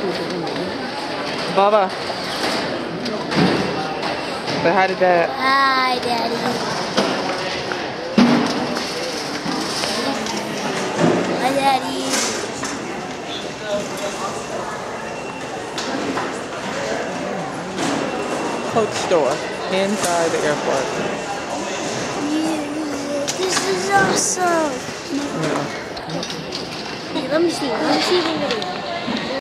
Bubba. Say hi to Dad. Hi, Daddy. Hi, Daddy. Coach store inside the airport. Yeah, this is awesome. Yeah. Hey, let me see the video.